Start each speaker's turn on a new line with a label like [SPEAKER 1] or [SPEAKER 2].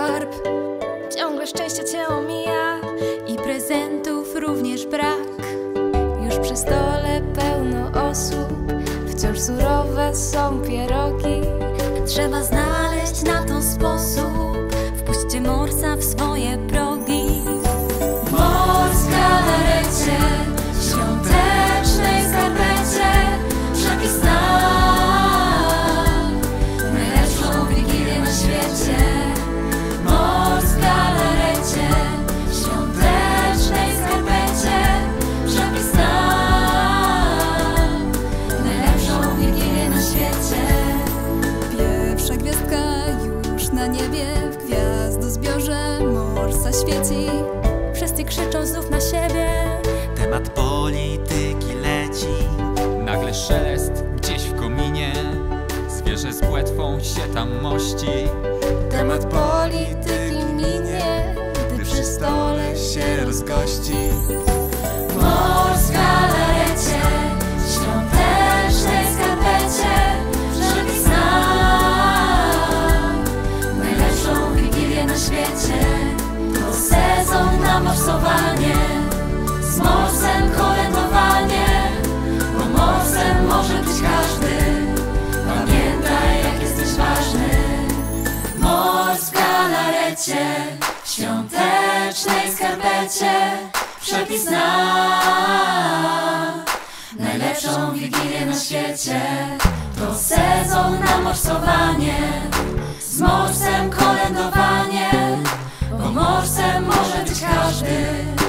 [SPEAKER 1] skarb. Ciągle szczęście cię omija i prezentów również brak. Już przy stole pełno osób, wciąż surowe są pierogi. Trzeba znaleźć na to sposób. Wpuśćcie morsa w swoje progi. Mors w galarecie, świątecznej skarpecie, przepis na najlepszą wigilię na świecie. Mors w galarecie, świątecznej skarpecie, przepis na najlepszą wigilię na świecie.
[SPEAKER 2] Pierwsza gwiazdka już na niebie, w gwiazdozbiorze morsa świeci.
[SPEAKER 1] Wszyscy krzyczą znów na siebie.
[SPEAKER 3] Temat polityki leci.
[SPEAKER 4] Nagle szelest gdzieś w kominie, zwierzę z płetwą się tam mości.
[SPEAKER 1] Temat polityki minie, gdy przy stole się rozgości. Mors w galarecie, świątecznej skarpecie, przepis na najlepszą wigilię na świecie. To sezon na morsowanie, z morsem kolędowanie, bo morsem może być każdy. Pamiętaj, jak jesteś ważny. Mors w galarecie, świątecznej skarpecie, przepis na najlepszą wigilię na świecie. To sezon na morsowanie, z morsem kolędowanie, bo morsem może być każdy.